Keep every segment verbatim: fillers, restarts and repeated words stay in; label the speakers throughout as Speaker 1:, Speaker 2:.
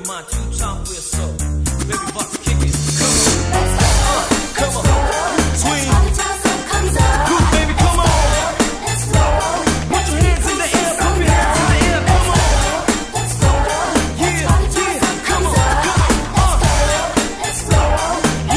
Speaker 1: my two chop for your soul. Baby, about to kick it. Come on, uh, come on, swing. Good baby, come on. Put your hands in the air, put your hands in the air, come on. Yeah, yeah, come on, come on, uh.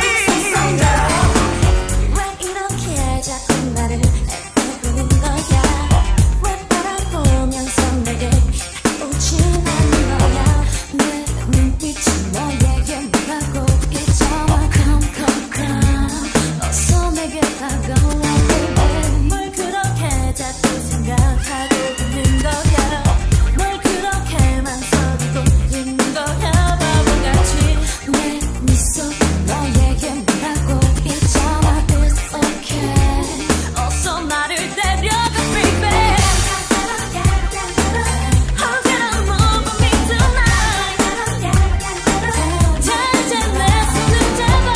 Speaker 1: Yeah.
Speaker 2: 왜 이렇게 자꾸 나를 보는 거야? 왜 바라보면서 내게 웃지는 거야? 내 눈빛이 너에게 말하고 있잖아. Come, come, come, 어서 내게 다가와 baby. 뭘 그렇게 자꾸 생각하고 있는 거야? 뭘 그렇게 망설이고 있는 거야? 바보같이 내 미소 너에게 말하고 있잖아. It's okay, 어서 나를 데려가 baby. Oh, get a move on me tonight. 자, 이제 내 손을 잡아.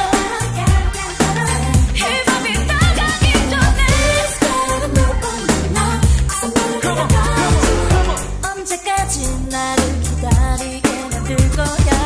Speaker 2: 이 밤이 다가기 전에 Gotta move on me now, 'cause I'm gonna get down. 언제까지 나를 기다리게 놔둘 거야?